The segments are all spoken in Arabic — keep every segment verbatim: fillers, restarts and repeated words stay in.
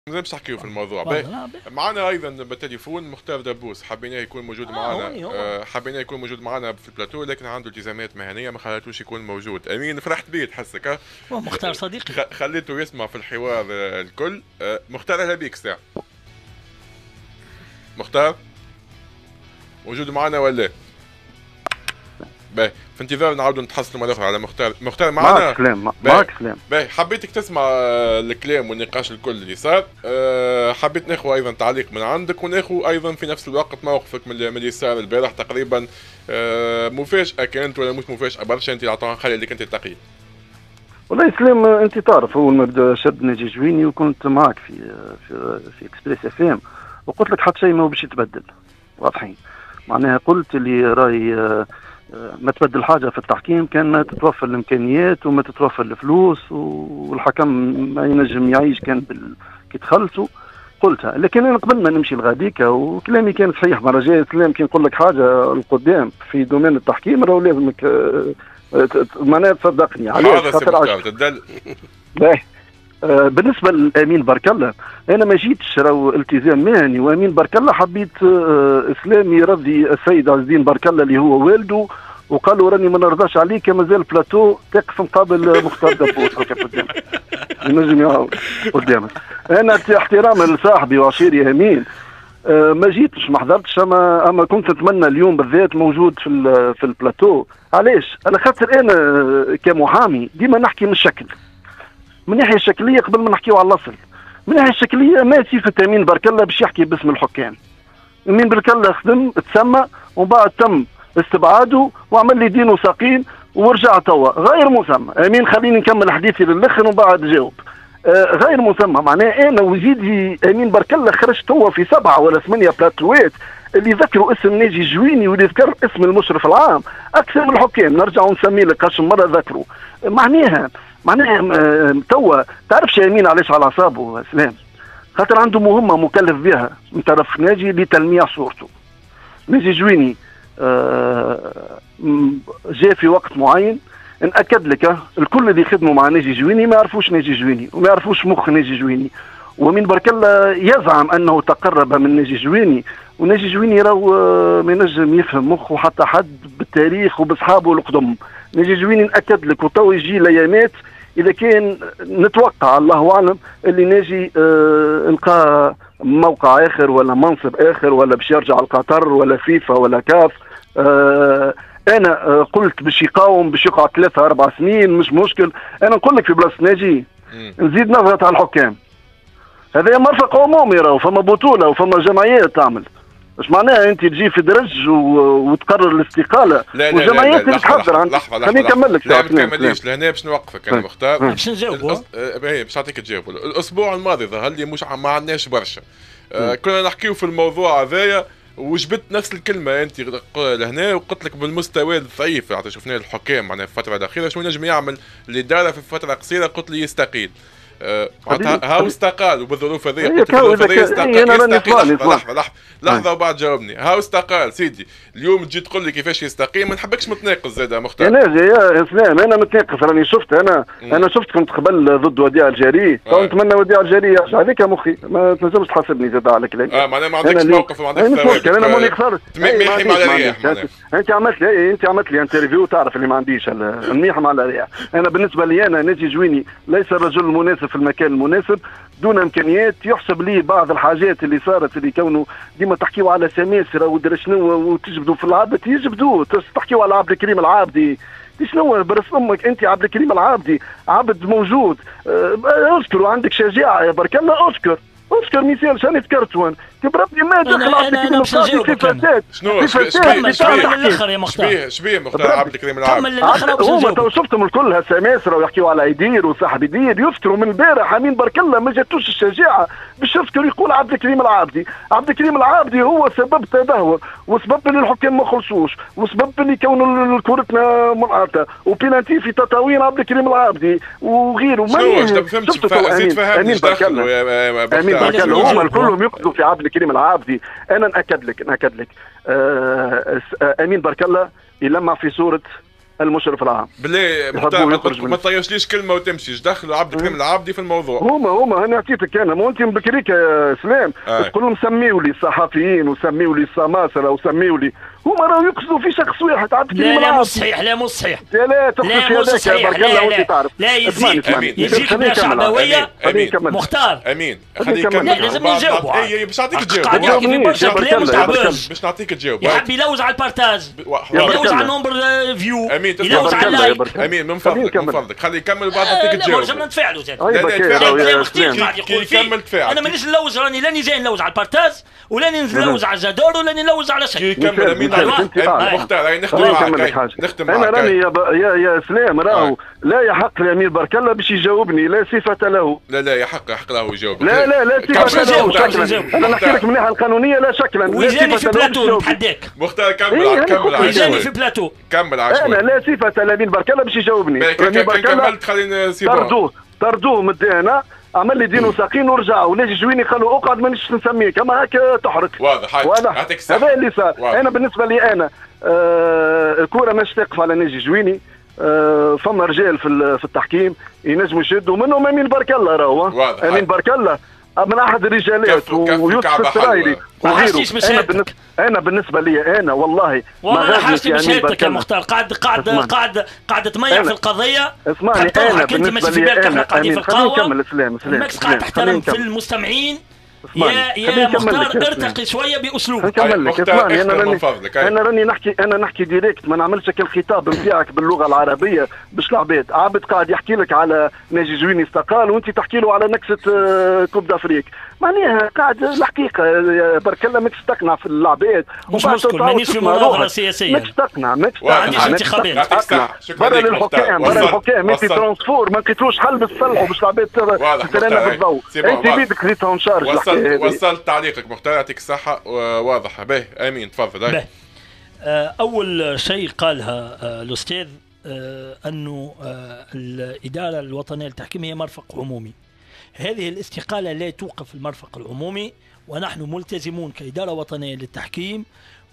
مازال نحكيو في الموضوع. معنا ايضا بالتليفون مختار دبوس، حبيناه يكون موجود آه معنا آه حبيناه يكون موجود معنا في البلاتو، لكن عنده التزامات مهنيه ما خلاتوش يكون موجود. امين فرحت بيه تحسك ها؟ مختار صديقي خليته يسمع في الحوار آه الكل. آه مختار اهلا بيك ساعه. مختار موجود معنا ولا؟ باهي في انتظار نعاودوا نتحصلوا مرة أخرى على مختار. مختار معنا؟ معك سلام معك سلام. باهي حبيتك تسمع الكلام والنقاش الكل اللي صار. أه حبيت ناخذ أيضا تعليق من عندك وناخذ أيضا في نفس الوقت موقفك من اللي صار البارح تقريبا. أه مفاجأة كانت ولا مش مفاجأة برشا أنت اللي خلي اللي كنت تقي. والله سلام أنت تعرف أول ما بدا شد ناجي جويني وكنت معك في في في إكسبريس اف ام وقلت لك حتى شيء ما هو باش يتبدل واضحين. معناها قلت اللي راي ما تبدل حاجه في التحكيم كان ما تتوفر الامكانيات وما تتوفر الفلوس والحكم ما ينجم يعيش كان بال... كي تخلصوا قلتها. لكن انا قبل ما نمشي لغاديكا وكلامي كان صحيح مره جايه سلام كي نقول لك حاجه القدام في دومين التحكيم راهو لازمك معناها تصدقني علاش خاطر تدل. باهي آه بالنسبه لامين بارك الله انا ما جيتش راهو التزام مهني وامين بارك الله حبيت آه اسلام يرضي السيد عز الدين بارك الله اللي هو والده وقالوا راني ما نرضاش عليك مازال بلاتو تقف مقابل مختار دبوس هكا قدامك ينجم يعاود قدامك. انا احتراما لصاحبي وعشيري امين آه ما جيتش ما حضرتش اما اما كنت نتمنى اليوم بالذات موجود في في البلاتو. علاش؟ على خاطر انا كمحامي ديما نحكي من الشكل من الناحيه الشكليه قبل ما نحكيو على الاصل. من الناحيه الشكليه ما صفه امين بارك الله باش يحكي باسم الحكام. امين بارك الله خدم تسمى ومن بعد تم استبعاده وعمل لي دين وساقين ورجع توا غير مسمى. امين خليني نكمل حديثي للاخر ومن بعد جاوب. آه غير مسمى معناه انا وزيدي امين بارك الله خرجت توا في سبعه ولا ثمانيه بلاتوات اللي ذكروا اسم ناجي جويني واللي ذكر اسم المشرف العام اكثر من الحكام. نرجع ونسمي لك كاش مره ذكروا معناها معناها توا تعرفش يمين علاش على اعصابه سلام؟ خاطر عنده مهمه مكلف بها من طرف ناجي لتلميع صورته. ناجي جويني جاء في وقت معين ناكد لك الكل اللي يخدموا مع ناجي جويني ما يعرفوش ناجي جويني وما يعرفوش مخ ناجي جويني. ومن برك الله يزعم انه تقرب من ناجي جويني وناجي جويني راهو ما ينجم يفهم مخه حتى حد بالتاريخ وباصحابه القدم. ناجي جويني ناكد لك وتو يجي الايامات اذا كان نتوقع الله اعلم اللي ناجي آه نلقى موقع اخر ولا منصب اخر ولا باش يرجع لقطر ولا فيفا ولا كاف. آه انا آه قلت باش يقاوم باش يقعد ثلاثة اربع سنين مش مشكل. انا نقول لك في بلاصه ناجي نزيد نضغط على الحكام. هذا مرفق عمومي راهو فما بطوله وفما جمعيات تعمل. اش معناها انت تجي في درج وتقرر الاستقاله والجمعيات اللي تحضر عندك. خليني نكمل لك. لا ما تكمليش لهنا باش نوقفك انا مختار. باش نجاوبوا باهي باش نعطيك تجاوب. الاسبوع الماضي ظهر لي مش ما عندناش برشا. آه كنا نحكيو في الموضوع هذايا وجبت نفس الكلمه انت لهنا وقلت لك بالمستوى الضعيف حتى شفنا الحكام معناها في الفتره الاخيره شنو نجم يعمل اللي دار في فتره قصيره قلت لي يستقيل. هاو استقال وبالظروف هذه قلت الظروف هذه يستقال. لحظه لحظه لحظه لحظه وبعد جاوبني. هاو استقال سيدي اليوم تجي تقول لي كيفاش يستقيم ما نحبكش متناقص زاد مختار. انا يا اسلام انا متناقص راني شفت انا مم. انا شفت كنت قبل ضد وديع الجاري تو نتمنى وديع الجاري يرجع هذيك مخي ما تنجمش تحاسبني زاد على كلامي. اه معناها ما عندكش موقف وما عندكش ثوابت. انا ماني خسرت تميحي مع الرياح. انت عملت لي انت عملت لي انترفيو تعرف اللي ما عنديش الميح مع الرياح. انا بالنسبه لي انا ناجي جويني ليس الرجل المناسب في المكان المناسب دون امكانيات. يحسب لي بعض الحاجات اللي صارت اللي كونوا ديما تحكيوا على سماسره ودرا شنو وتجبدوا في العبد يجبدوا تحكيوا على عبد الكريم العابدي. شنو برس امك انت عبد الكريم العابدي عبد موجود. اه اذكروا عندك شجاعه يا برك الله اذكر اذكر مثال شاني ذكرت وين بربي ما دخل عبد الكريم العابدي في فتاه شنو شبيه شبيه مختار عبد الكريم العابدي هما تو شفتهم الكل هالسماسره ويحكيوا على يدير وصاحب يدير يذكروا من البارح امين برك الله ما جاتوش الشجاعه باش يذكر يقول عبد الكريم العابدي. عبد الكريم العابدي هو سبب تدهور وسبب اللي الحكام ما خلصوش وسبب اللي كونوا كورتنا منعطه وبينالتي في تطاوين عبد الكريم العابدي وغيره. ما شفتوا زيد فهمني امين برك الله هما كلهم يقصدوا في عبد الكريم العابدي. انا ناكد لك ناكد لك آه امين برك الله يلمع في صوره المشرف العام. بالله ما تطيشليش كلمه وتمشي، دخلوا عبد الكريم العابدي في الموضوع. هما هما انا عطيتك انا، ما انت بكريك يا سلام تقول لهم سميوا لي الصحفيين وسميوا لي السماسره وسميوا لي، هما راهو يقصدوا في شخص واحد عبد الكريم العابدي. لا لا مش صحيح، لا مش صحيح، لا لا تقصد في هذاك برك الله وانت تعرف. لا يزيد يجيك بلا شعبويه. مختار امين خليه يكمل. لا لازم نجاوبوا. اي باش نعطيك تجاوب. قاعد يحكي في برشا كلام مش باش نعطيك تجاوب. يحب يلوج على البارتاج، يلوج على النومبر فيو، يلوج على اللايك. امين من فضلك من فضلك خليه يكمل بعد نعطيك تجاوب. لا نتفاعلوا زاد. لا لا تفاعلوا. يكمل تفاعل. انا مانيش نلوج، راني لاني جاي نلوج على البارتاج ولاني نلوج على الجدار ولاني نلوج على شيء. يكمل امين مختار. هاي نختم معك نختم معك. انا راني يا, يا يا سلام راهو لا يحق لامير برك الله باش يجاوبني، لا صفه له. لا لا يحق يحق له يجاوب. لا لا لا صفه له شكلا. انا نحكي لك من الناحيه القانونيه لا شكلا. ويجاني في بلاتو نتحداك. مختار كمل كمل. ويجاني في بلاتو كمل انا لا صفه لامير برك الله باش يجاوبني. راني برك كملت خلينا سيبها. طردوه طردوه مدانا عمل لي دينو ساقين ورجع وناجي جويني قالوا اقعد مانيش نسميك اما هكا تحرك. واضح واضح هذا اللي صار. انا بالنسبه لي انا آه الكره مش تقف على ناجي جويني. آه فما رجال في في التحكيم ينجموا يشدوا منهم امين برك الله راهو امين برك الله من احد الرجالات ويوسف السرايري وغيره. انا بالنسبه انا بالنسبه لي انا والله ما غاديش امين برك الله. مختار قاعد قاعد قاعد قاعد تميع في القضيه. اسمعني انا بالنسبه لي انا قاعدين في القهوه. كمل سلام سلام قاعد تحترم في المستمعين. يا يا مختار ارتقي شويه باسلوبك. نكمل لك اسمعني انا راني انا راني نحكي انا نحكي ديريكت ما نعملش الخطاب نتاعك باللغه العربيه باش العباد. عابد قاعد يحكي لك على ناجي جويني استقال وانت تحكي له على نكسه كوب دافريك. معناها قاعد الحقيقه برك الله ماكش تقنع في العباد. مش مشكل مانيش في مناظره سياسيه. ماكش تقنع ماكش ما عنديش انتخابات. برا للحكام برا الحكام انت ترانسفور ما لقيتلوش حل بالصلح باش العباد تتلانى بالضوء. انت بيدك خذيتها ونشارج. وصلت تعليقك مختار يعطيك الصحة واضحة. به امين تفضل. به اول شيء قالها الاستاذ انه الاداره الوطنيه للتحكيم هي مرفق عمومي. هذه الاستقاله لا توقف المرفق العمومي، ونحن ملتزمون كاداره وطنيه للتحكيم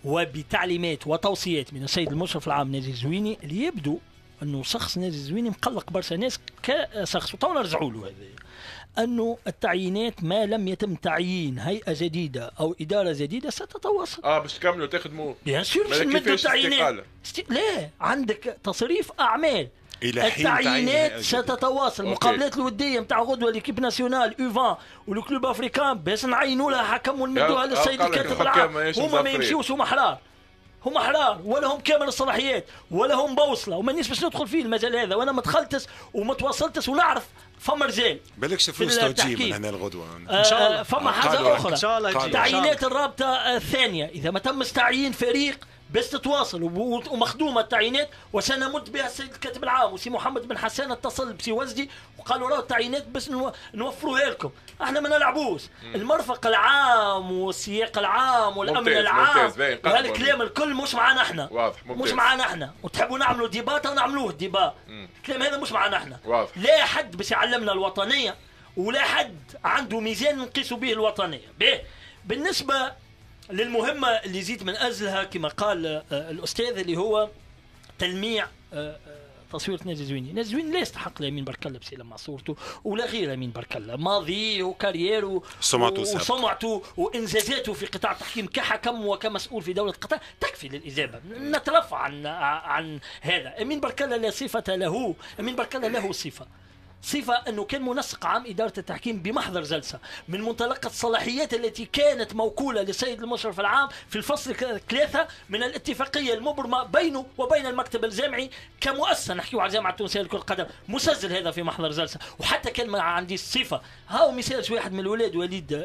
وبتعليمات وتوصيات من السيد المشرف العام نادي الزويني اللي يبدو انه شخص نادي الزويني مقلق برشا ناس كشخص، وتو نرجعوا له هذا أنه التعيينات ما لم يتم تعيين هيئة جديدة أو إدارة جديدة ستتواصل. اه باش تكملوا تخدموا. بيان سور باش نمدوا التعيينات. است... لا عندك تصريف أعمال. التعيينات ستتواصل. المقابلات الودية نتاع غدوة ليكيب ناسيونال يوفان والكلوب افريكان باش نعينوا لها حكم ونمدوها للسيد الكاتب العام. هما ما يمشيوش، هما احرار، هم احرار ولا هم كامل الصلاحيات ولا هم بوصله ومانيش باش ندخل فيه المجال هذا، وانا ما دخلتش وما تواصلتش ونعرف فما رجال بالكش فلوس توجيه من هنا الغدوه ان شاء الله. فما حاجه اخرى تعيينات الرابطه الثانيه اذا ما تمش تعيين فريق بس تتواصل ومخدومه التعيينات، وسنمد بها السيد الكاتب العام وسي محمد بن حسان اتصل بسي وزدي وقالوا راهو التعيينات بس نوفروها لكم. احنا ما نلعبوش المرفق العام والسياق العام والامن ممتاز العام ممتاز وهالكلام الكل مش معنا احنا. واضح ممتاز. مش معنا احنا وتحبوا نعملوا ديبات ونعملوه ديبات. الكلام هذا مش معنا احنا. واضح. لا حد باش يعلمنا الوطنيه ولا حد عنده ميزان نقيسوا به الوطنيه. به بالنسبه للمهمة اللي زيد من أجلها كما قال الأستاذ اللي هو تلميع تصوير نادي الزويني. نادي الزويني لا يستحق لا يمين برك الله بسلم مع صورته ولا غير يمين برك الله ماضيه وكاريره وسمعته وإنجازاته في قطاع التحكيم كحكم وكمسؤول في دولة قطر تكفي للإجابة. نترفع عن عن هذا. يمين برك الله لا صفة له. يمين برك الله له صفة صفة أنه كان منسق عام إدارة التحكيم بمحضر جلسة من منطلق الصلاحيات التي كانت موكولة للسيد المشرف العام في الفصل ثلاثة من الاتفاقية المبرمة بينه وبين المكتب الجامعي كمؤسسة نحكيه على الجامعة التونسية لكرة القدم. مسجل هذا في محضر جلسة. وحتى كان ما عندي الصفة هاو مثال واحد من الولاد وليد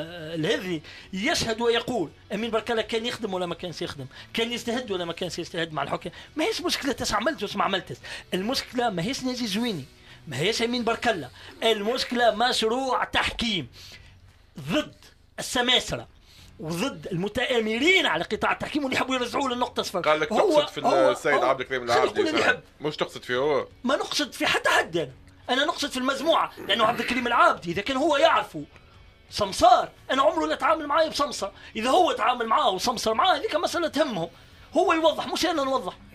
الهذي يشهد ويقول أمين برك الله كان يخدم ولا ما كانش يخدم، كان يجتهد ولا ما كانش يجتهد مع الحكام. ما هيش مشكلة تسع عملت وش ما عملتش، المشكلة ما هيش نادي الزويني ما هيش يمين برك الله، المشكلة مشروع تحكيم ضد السماسرة وضد المتآمرين على قطاع التحكيم واللي يحبوا يرجعوا للنقطة صفر. قال لك تقصد في السيد عبد الكريم العابدي مش تقصد فيه هو؟ ما نقصد في حتى حد أنا. أنا نقصد في المجموعة لأنه عبد الكريم العابدي إذا كان هو يعرفه سمسار أنا عمره لا تعامل معاه بسمسر، إذا هو تعامل معاه وسمسر معاه هذيك مسألة تهمهم، هو يوضح مش أنا نوضح.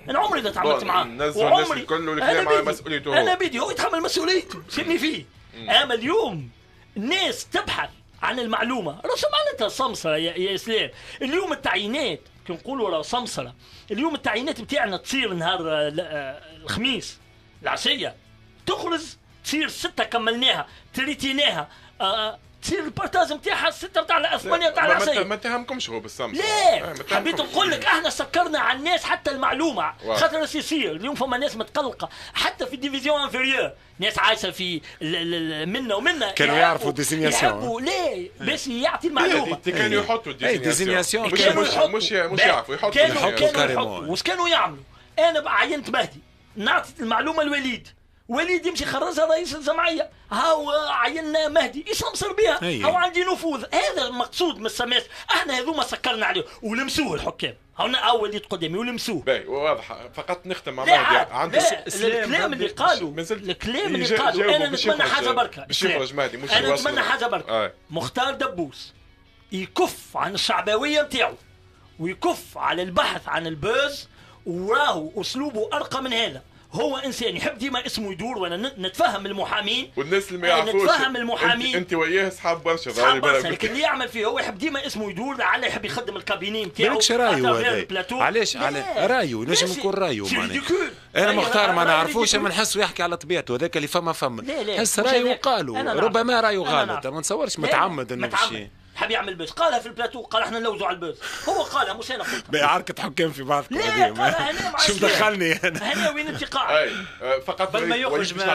انا عمري ما تعاملت معاه نزلوا الناس الكل والكلام على مسؤوليته هو. انا بدي هو يتحمل مسؤوليته سيبني فيه. اما اليوم الناس تبحث عن المعلومه رسم معناتها سمسره يا, يا اسلام. اليوم التعيينات كي نقولوا راه سمسره. اليوم التعيينات بتاعنا تصير نهار الخميس العشيه تخرج تصير ستة كملناها تريتيناها أه تصير البارتاج نتاعها الستة نتاع ثمانية نتاع العشيه. ما تهمكمش هو بالسمسره. لا حبيت نقول لك احنا سكرنا على الناس حتى المعلومه خاطر راس يصير اليوم فما ناس متقلقه حتى في الديفيزيون انفيريور ناس عايشه في منا ومنا كانوا يعرفوا ديزينياسيون. لا باش يعطي المعلومه كانوا يحطوا ديزينياسيون مش مش مش يعرفوا يحطوا كانوا يحطوا واش كانوا يعملوا. انا عينت مهدي نعطي المعلومه الوليد وليد يمشي خرجها رئيس الجمعيه هاو عينا مهدي يسمسر بها هاو عندي نفوذ. هذا المقصود من السماس. احنا هذوما سكرنا عليه ولمسوه الحكام هنا اول وليد قدامي ولمسوه باهي واضحه. فقط نختم مع مهدي عندي الكلام اللي قالوا الكلام اللي قالوا انا نتمنى حاجه بركه انا نتمنى حاجه بركه مختار دبوس يكف عن الشعبويه نتاعو ويكف على البحث عن البوز وراهو اسلوبه ارقى من هذا. هو انسان يحب ديما اسمه يدور وانا نتفهم المحامين والناس اللي ما يعرفوش نتفهم المحامين انت, انت وياه اصحاب برشا اصحاب برشا لكن اللي يعمل فيه هو يحب ديما اسمه يدور لعله يحب يخدم الكابيني نتاعو. مالكش رايو هذا علاش على رايو نجم يكون رايو معناها انا مختار ما نعرفوش ما نحسه يحكي على طبيعته هذاك اللي فما فما حس رايو قالوا ربما رايو غلط ما نتصورش متعمد انه باش حاب يعمل بوز. قالها في البلاتو قال احنا نلوزوا على البوز. هو قالها مش انا قلتها. عركة حكام في بعضكم لا قالها هنا مع شو دخلني انا هنا وين انتقاع فقط